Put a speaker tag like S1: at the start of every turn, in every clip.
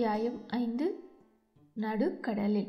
S1: அத்தியாயம் 5 நடுக்கடலில்.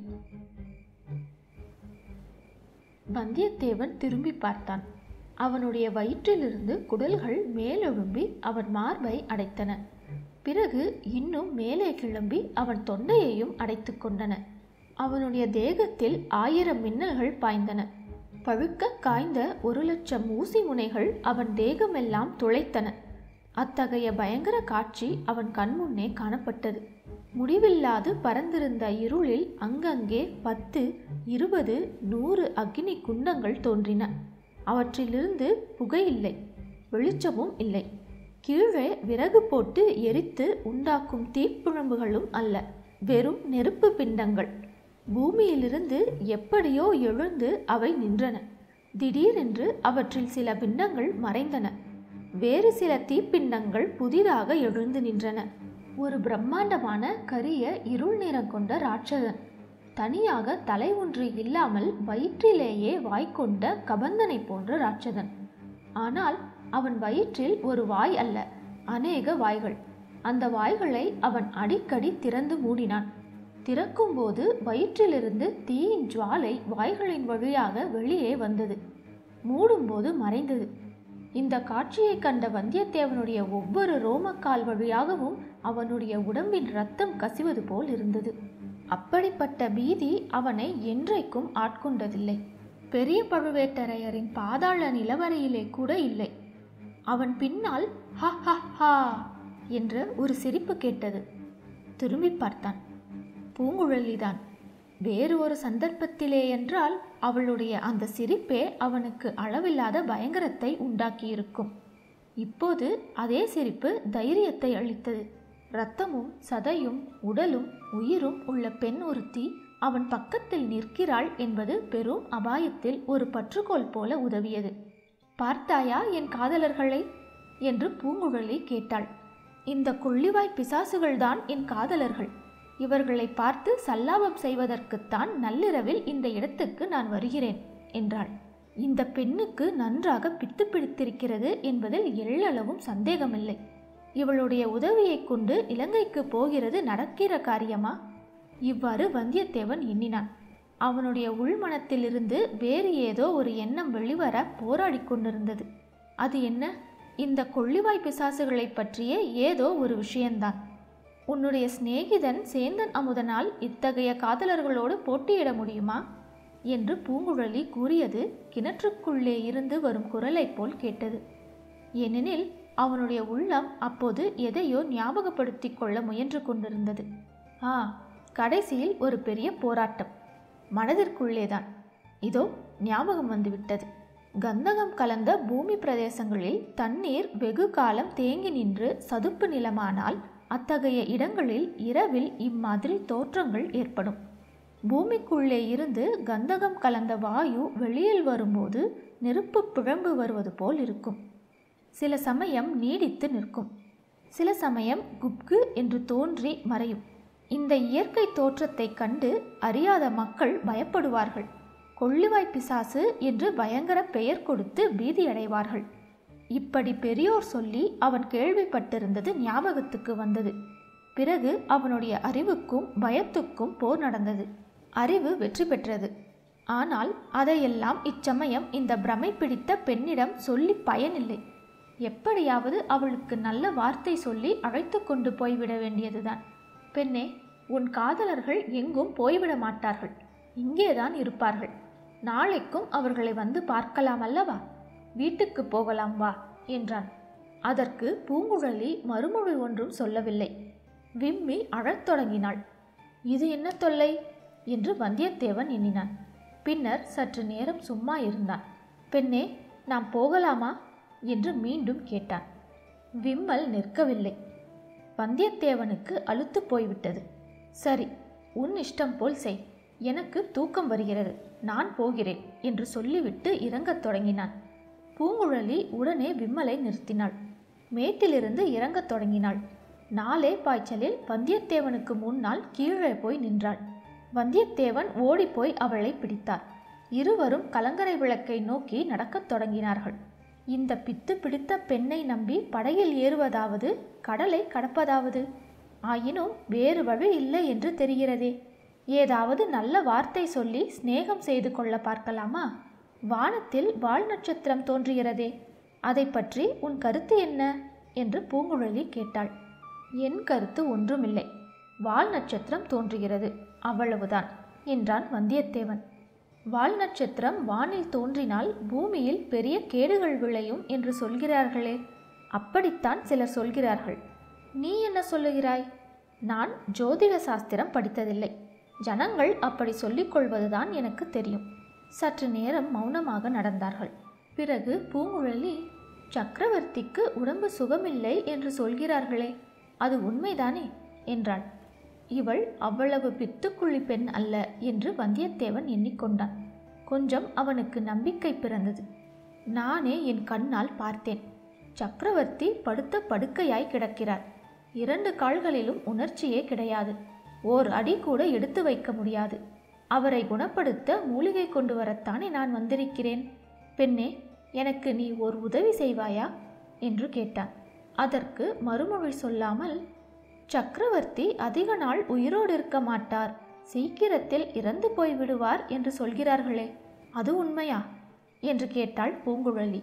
S1: வந்தியத்தேவன் திரும்பி பார்த்தான். அவனுடைய வயிற்றிலிருந்து குடல்கள் மேலெழும்பி அவன் மார்பை அடைத்தன. பிறகு இன்னும் மேலே கிளம்பி அவன் தொண்டையையும் அடைத்து கொண்டன. அவனுடைய தேகத்தில் 1000 மின்னல்கள் பாய்ந்தன. பழுக்க காய்ந்த 1,00,000 ஊசி முனைகள் அவன் தேகமெல்லாம் துளைத்தன. அத்தகைய பயங்கர காட்சி அவன் கண்முன்னே காணப்பட்டது. முடிவில்லாது பறந்திருந்த இருளில் அங்கங்கே 10, 20, 100 அக்னி குண்டங்கள் தோன்றின. அவற்றிலிருந்து புகையில்லை, வெளிச்சமும் இல்லை. கீழே விறகு போட்டு எரித்து உண்டாக்கும் தீப்புழம்புகளும் அல்ல, வெறும் நெருப்பு பிண்டங்கள். பூமியிலிருந்து எப்படியோ எழுந்து அவை நின்றன. திடீரென்று அவற்றில் சில பிண்டங்கள் மறைந்தன. வேறு சில தீப்பிண்டங்கள் புதிதாக எழுந்து நின்றன. ஒரு பிரம்மாண்டமான கரிய இருள் நிறம் கொண்ட ராட்சதன், தனியாக தலை ஒன்று இல்லாமல் வயிற்றிலேயே வாய்க்கொண்ட கபந்தனை போன்ற ராட்சதன். ஆனால் அவன் வயிற்றில் ஒரு வாய் அல்ல, அநேக வாய்கள். அந்த வாய்களை அவன் அடிக்கடி திறந்து மூடினான். திறக்கும்போது வயிற்றிலிருந்து தீயின் ஜுவாலை வாய்களின் வழியாக வெளியே வந்தது, மூடும்போது மறைந்தது. இந்த காட்சியை கண்ட வந்தியத்தேவனுடைய ஒவ்வொரு ரோமக்கால் வழியாகவும் அவனுடைய உடம்பின் இரத்தம் கசிவது போல் இருந்தது. அப்படிப்பட்ட பீதி அவனை என்றைக்கும் ஆட்கொண்டதில்லை. பெரிய பழுவேட்டரையரின் பாதாள நிலவரையிலே கூட இல்லை. அவன் பின்னால் ஹா ஹா ஹா என்ற ஒரு சிரிப்பு கேட்டது. திரும்பி பார்த்தான். பூங்குழலிதான். வேறு ஒரு சந்தர்ப்பத்திலே என்றால் அவளுடைய அந்த சிரிப்பே அவனுக்கு அளவில்லாத பயங்கரத்தை உண்டாக்கியிருக்கும். இப்போது அதே சிரிப்பு தைரியத்தை அளித்தது. இரத்தமும் சதையும் உடலும் உயிரும் உள்ள பெண் ஒருத்தி அவன் பக்கத்தில் நிற்கிறாள் என்பது பெரும் அபாயத்தில் ஒரு பற்றுக்கோல் போல உதவியது. பார்த்தாயா என் காதலர்களை என்று பூங்குழலி கேட்டாள். இந்த கொள்ளிவாய் பிசாசுகள்தான் என் காதலர்கள். இவர்களை பார்த்து சல்லாபம் செய்வதற்குத்தான் நள்ளிரவில் இந்த இடத்துக்கு நான் வருகிறேன் என்றாள். இந்த பெண்ணுக்கு நன்றாக பித்து பிடித்திருக்கிறது என்பதில் எள்ளளவும் சந்தேகமில்லை. இவளுடைய உதவியை கொண்டு இலங்கைக்கு போகிறது நடக்கிற காரியமா? இவ்வாறு வந்தியத்தேவன் எண்ணினான். அவனுடைய உள்மனத்திலிருந்து வேறு ஏதோ ஒரு எண்ணம் வெளிவர போராடி கொண்டிருந்தது. அது என்ன? இந்த கொள்ளிவாய் பிசாசுகளை பற்றிய ஏதோ ஒரு விஷயம்தான். உன்னுடைய சிநேகிதன் சேந்தன் அமுதனால் இத்தகைய காதலர்களோடு போட்டியிட முடியுமா என்று பூங்குழலி கூறியது கிணற்றுக்குள்ளே இருந்து வரும் குரலை போல் கேட்டது. ஏனெனில் அவனுடைய உள்ளம் அப்போது எதையோ ஞாபகப்படுத்தி கொள்ள முயன்று கொண்டிருந்தது. கடைசியில் ஒரு பெரிய போராட்டம் மனதிற்குள்ளேதான். இதோ ஞாபகம் வந்துவிட்டது. கந்தகம் கலந்த பூமி பிரதேசங்களில் தண்ணீர் வெகு காலம் தேங்கி நின்று சதுப்பு நிலமானால் அத்தகைய இடங்களில் இரவில் இம்மாதிரி தோற்றங்கள் ஏற்படும். பூமிக்குள்ளே இருந்து கந்தகம் கலந்த வாயு வெளியில் வரும்போது நெருப்பு பிழம்பு வருவது போல் இருக்கும். சில சமயம் நீடித்து நிற்கும், சில சமயம் குப்கு என்று தோன்றி மறையும். இந்த இயற்கை தோற்றத்தை கண்டு அறியாத மக்கள் பயப்படுவார்கள். கொள்ளிவாய் பிசாசு என்று பயங்கர பெயர் கொடுத்து பீதியடைவார்கள். இப்படி பெரியோர் சொல்லி அவன் கேள்விப்பட்டிருந்தது ஞாபகத்துக்கு வந்தது. பிறகு அவனுடைய அறிவுக்கும் பயத்துக்கும் போர் நடந்தது. அறிவு வெற்றி பெற்றது. ஆனால் அதையெல்லாம் இச்சமயம் இந்த பிரமை பிடித்த பெண்ணிடம் சொல்லி பயனில்லை. எப்படியாவது அவளுக்கு நல்ல வார்த்தை சொல்லி அழைத்து கொண்டு போய்விட வேண்டியதுதான். பெண்ணே, உன் காதலர்கள் எங்கும் போய்விட மாட்டார்கள், இங்கேதான் இருப்பார்கள். நாளைக்கும் அவர்களை வந்து பார்க்கலாம் அல்லவா? வீட்டுக்கு போகலாம் வா என்றான். அதற்கு பூங்குழலி மறுமொழி ஒன்றும் சொல்லவில்லை. விம்மி அழத் தொடங்கினாள். இது என்ன தொல்லை என்று வந்தியத்தேவன் எண்ணினான். பின்னர் சற்று நேரம் சும்மா இருந்தான். பெண்ணே, நாம் போகலாமா என்று மீண்டும் கேட்டான். விம்மல் நிற்கவில்லை. வந்தியத்தேவனுக்கு அலுத்து போய்விட்டது. சரி, உன் இஷ்டம் போல் செய், எனக்கு தூக்கம் வருகிறது, நான் போகிறேன் என்று சொல்லிவிட்டு இறங்கத் தொடங்கினான். பூங்குழலி உடனே விம்மலை நிறுத்தினாள். மேட்டிலிருந்து இறங்கத் தொடங்கினாள். நாலே பாய்ச்சலில் வந்தியத்தேவனுக்கு முன்னால் கீழே போய் நின்றாள். வந்தியத்தேவன் ஓடிப்போய் அவளை பிடித்தார். இருவரும் கலங்கரை விளக்கை நோக்கி நடக்கத் தொடங்கினார்கள். இந்த பித்து பிடித்த பெண்ணை நம்பி படகில் ஏறுவதாவது கடலை கடப்பதாவது? ஆயினும் வேறு வழி இல்லை என்று தெரிகிறதே. ஏதாவது நல்ல வார்த்தை சொல்லி சிநேகம் செய்து கொள்ள பார்க்கலாமா? வானத்தில் வால் நட்சத்திரம் தோன்றுகிறதே, அதை பற்றி உன் கருத்து என்ன என்று பூங்குழலி கேட்டாள். என் கருத்து ஒன்றுமில்லை. வால் நட்சத்திரம் தோன்றுகிறது, அவ்வளவுதான் என்றான் வந்தியத்தேவன். வால் நட்சத்திரம் வானில் தோன்றினால் பூமியில் பெரிய கேடுகள் விளையும் என்று சொல்கிறார்களே, அப்படித்தான் சிலர் சொல்கிறார்கள். நீ என்ன சொல்லுகிறாய்? நான் ஜோதிட சாஸ்திரம் படித்ததில்லை. ஜனங்கள் அப்படி சொல்லிக் கொள்வதுதான் எனக்கு தெரியும். சற்று நேரம் மௌனமாக நடந்தார்கள். பிறகு பூங்குழலி, சக்கரவர்த்திக்கு உடம்பு சுகமில்லை என்று சொல்கிறார்களே, அது உண்மைதானே என்றாள். இவள் அவ்வளவு பித்துக்குழி பெண் அல்ல என்று வந்தியத்தேவன் எண்ணிக்கொண்டான். கொஞ்சம் அவனுக்கு நம்பிக்கை பிறந்தது. நானே என் கண்ணால் பார்த்தேன். சக்கரவர்த்தி படுத்த படுக்கையாய் கிடக்கிறார். 2 கால்களிலும் உணர்ச்சியே கிடையாது. ஓர் அடி கூட எடுத்து வைக்க முடியாது. அவரை குணப்படுத்த மூலிகை கொண்டு வரத்தானே நான் வந்திருக்கிறேன். பெண்ணே, எனக்கு நீ ஓர் உதவி செய்வாயா என்று கேட்டான். அதற்கு மறுமொழி சொல்லாமல், சக்கரவர்த்தி அதிக நாள் உயிரோடு இருக்க மாட்டார், சீக்கிரத்தில் இறந்து போய்விடுவார் என்று சொல்கிறார்களே, அது உண்மையா என்று கேட்டாள் பூங்குழலி.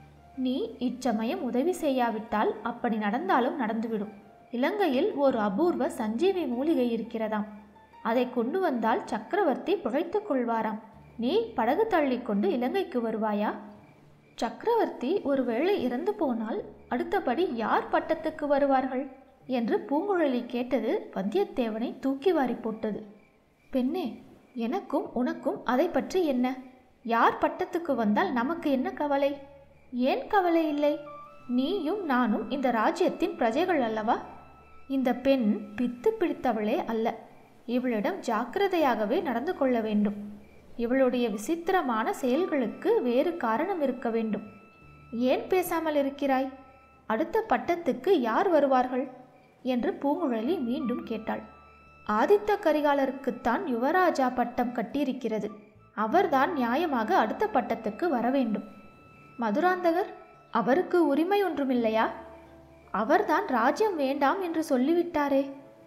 S1: நீ இச்சமயம் உதவி செய்யாவிட்டால் அப்படி நடந்தாலும் நடந்துவிடும். இலங்கையில் ஒரு அபூர்வ சஞ்சீவி மூலிகை இருக்கிறதாம். அதை கொண்டு வந்தால் சக்கரவர்த்தி பிழைத்துக் கொள்வாராம். நீ படகு தள்ளி கொண்டு இலங்கைக்கு வருவாயா? சக்கரவர்த்தி ஒருவேளை இறந்து போனால் அடுத்தபடி யார் பட்டத்துக்கு வருவார்கள் என்று பூங்குழலி கேட்டது வந்தியத்தேவனை தூக்கி வாரி போட்டது. பெண்ணே, எனக்கும் உனக்கும் அதை பற்றி என்ன? யார் பட்டத்துக்கு வந்தால் நமக்கு என்ன கவலை? ஏன் கவலை இல்லை? நீயும் நானும் இந்த ராஜ்யத்தின் பிரஜைகள் அல்லவா? இந்த பெண் பித்து பிடித்தவளே அல்ல. இவளிடம் ஜாக்கிரதையாகவே நடந்து கொள்ள வேண்டும். இவளுடைய விசித்திரமான செயல்களுக்கு வேறு காரணம் இருக்க வேண்டும். ஏன் பேசாமல் இருக்கிறாய்? அடுத்த பட்டத்துக்கு யார் வருவார்கள் என்று பூங்குழலி மீண்டும் கேட்டாள். ஆதித்த கரிகாலருக்குத்தான் யுவராஜா பட்டம் கட்டியிருக்கிறது. அவர்தான் நியாயமாக அடுத்த பட்டத்துக்கு வர வேண்டும். மதுராந்தகர், அவருக்கு உரிமை ஒன்றுமில்லையா? அவர்தான் ராஜ்யம் வேண்டாம் என்று சொல்லிவிட்டாரே.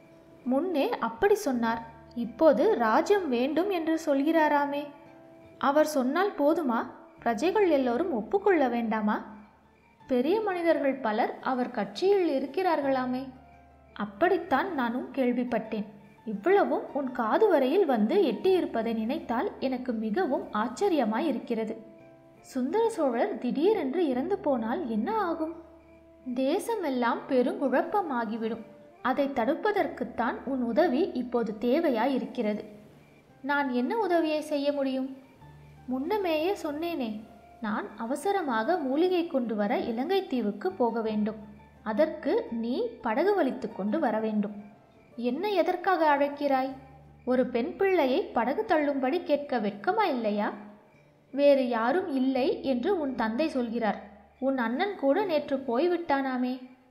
S1: முன்னே அப்படி சொன்னார், இப்போது ராஜ்யம் வேண்டும் என்று சொல்கிறாராமே. அவர் சொன்னால் போதுமா? பிரஜைகள் எல்லோரும் ஒப்புக்கொள்ள வேண்டாமா? பெரிய மனிதர்கள் பலர் அவர் கட்சியில் இருக்கிறார்களாமே. அப்படித்தான் நானும் கேள்விப்பட்டேன். இவ்வளவும் உன் காது வரையில் வந்து எட்டியிருப்பதை நினைத்தால் எனக்கு மிகவும் ஆச்சரியமாய் இருக்கிறது. சுந்தர சோழர் திடீரென்று இறந்து போனால் என்ன ஆகும்? தேசமெல்லாம் பெருங்குழப்பமாகிவிடும். அதை தடுப்பதற்குத்தான் உன் உதவி இப்போது தேவையாய் இருக்கிறது. நான் என்ன உதவியை செய்ய முடியும்? முன்னமேயே சொன்னேனே, நான் அவசரமாக மூலிகை கொண்டு வர இலங்கை தீவுக்கு போக வேண்டும். அதற்கு நீ படகு வலித்து கொண்டு வர வேண்டும். என்ன எதற்காக அழைக்கிறாய்? ஒரு பெண் பிள்ளையை படகு தள்ளும்படி கேட்க வெட்கமா இல்லையா? வேறு யாரும் இல்லை என்று உன் தந்தை சொல்கிறார். உன் அண்ணன் கூட நேற்று போய்விட்டானாமே.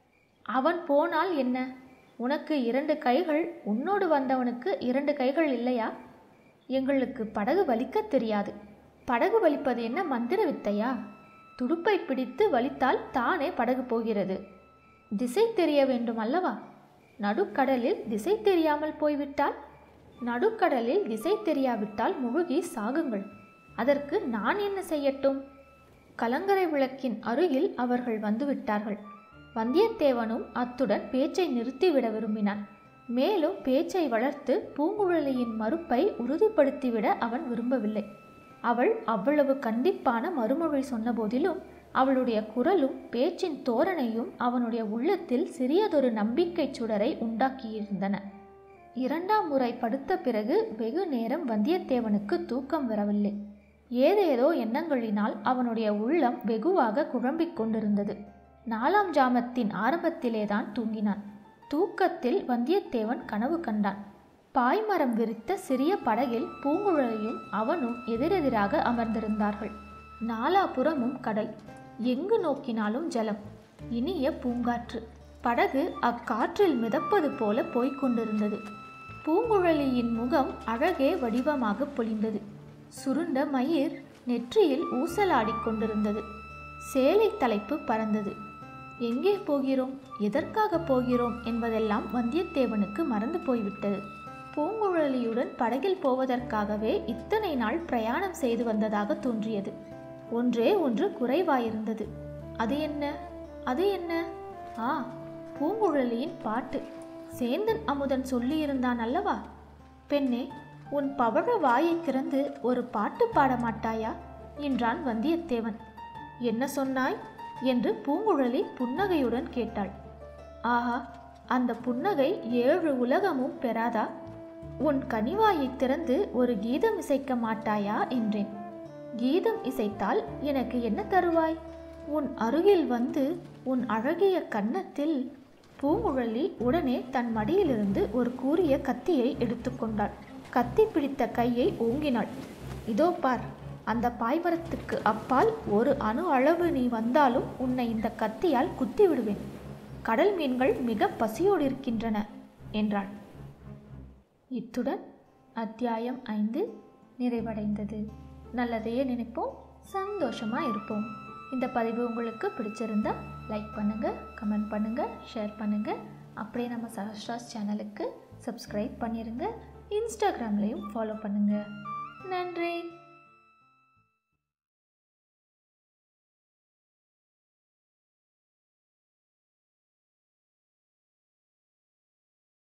S1: அவன் போனால் என்ன? உனக்கு 2 கைகள், உன்னோடு வந்தவனுக்கு 2 கைகள் இல்லையா? எங்களுக்கு படகு வலிக்க தெரியாது. படகு வலிப்பது என்ன மந்திர வித்தையா? துடுப்பை பிடித்து வலித்தால் தானே படகு போகிறது. திசை தெரிய வேண்டும் அல்லவா? நடுக்கடலில் திசை தெரியாமல் போய்விட்டால்? நடுக்கடலில் திசை தெரியாவிட்டால் முழுகி சாகுங்கள். அதற்கு நான் என்ன செய்யட்டும்? கலங்கரை விளக்கின் அருகில் அவர்கள் வந்துவிட்டார்கள். வந்தியத்தேவனும் அத்துடன் பேச்சை நிறுத்திவிட விரும்பினான். மேலும் பேச்சை வளர்த்து பூங்குழலியின் மறுப்பை உறுதிப்படுத்திவிட அவன் விரும்பவில்லை. அவள் அவ்வளவு கண்டிப்பான மறுமொழி சொன்ன போதிலும் அவளுடைய குரலும் பேச்சின் தோரணையும் அவனுடைய உள்ளத்தில் சிறியதொரு நம்பிக்கை சுடரை உண்டாக்கியிருந்தன. 2ஆம் முறை படுத்த பிறகு வெகு நேரம் வந்தியத்தேவனுக்கு தூக்கம் வரவில்லை. ஏதேதோ எண்ணங்களினால் அவனுடைய உள்ளம் வெகுவாக குழம்பிக் கொண்டிருந்தது. 4ஆம் ஜாமத்தின் ஆரம்பத்திலேதான் தூங்கினான். தூக்கத்தில் வந்தியத்தேவன் கனவு கண்டான். பாய்மரம் விரித்த சிறிய படகில் பூங்குழலியும் அவனும் எதிரெதிராக அமர்ந்திருந்தார்கள். நாலாபுறமும் கடல், எங்கு நோக்கினாலும் ஜலம், இனிய பூங்காற்று. படகு அக்காற்றில் மிதப்பது போல போய்கொண்டிருந்தது. பூங்குழலியின் முகம் அழகே வடிவமாக பொலிந்தது. சுருண்ட மயிர் நெற்றியில் ஊசலாடிக் கொண்டிருந்தது. சேலை தலைப்பு பறந்தது. எங்கே போகிறோம், எதற்காக போகிறோம் என்பதெல்லாம் வந்தியத்தேவனுக்கு மறந்து போய்விட்டது. பூங்குழலியுடன் படகில் போவதற்காகவே இத்தனை நாள் பிரயாணம் செய்து வந்ததாக தோன்றியது. ஒன்றே ஒன்று குறைவாயிருந்தது. அது என்ன? அது என்ன? ஆ, பூங்குழலியின் பாட்டு. சேந்தன் அமுதன் சொல்லியிருந்தான் அல்லவா? பெண்ணே, உன் பவழ வாயை திறந்து ஒரு பாட்டு பாட மாட்டாயா என்றான் வந்தியத்தேவன். என்ன சொன்னாய் என்று பூங்குழலி புன்னகையுடன் கேட்டாள். ஆஹா, அந்த புன்னகை 7 உலகமும் பெறாதா? உன் கனிவாயை திறந்து ஒரு கீதம் இசைக்க மாட்டாயா என்றேன். கீதம் இசைத்தால் எனக்கு என்ன தருவாய்? உன் அருகில் வந்து உன் அழகிய கன்னத்தில். பூங்குழலி உடனே தன் மடியிலிருந்து ஒரு கூரிய கத்தியை எடுத்துக்கொண்டாள். கத்தி பிடித்த கையை ஓங்கினாள். இதோ பார், அந்த பாய்மரத்துக்கு அப்பால் ஒரு அணு அளவு நீ வந்தாலும் உன்னை இந்த கத்தியால் குத்தி விடுவேன். கடல் மீன்கள் மிக பசியோடு இருக்கின்றன என்றாள். இத்துடன் அத்தியாயம் 5 நிறைவடைந்தது. நல்லதையே நினைப்போம், சந்தோஷமா இருப்போம். இந்த பதிவு உங்களுக்கு பிடிச்சிருந்தா லைக் பண்ணுங்கள், கமெண்ட் பண்ணுங்கள், ஷேர் பண்ணுங்கள். அப்படியே நம்ம சஹஸ்ராஸ் சேனலுக்கு சப்ஸ்கிரைப் பண்ணிடுங்க. இன்ஸ்டாகிராம்லேயும் ஃபாலோ பண்ணுங்கள். நன்றி.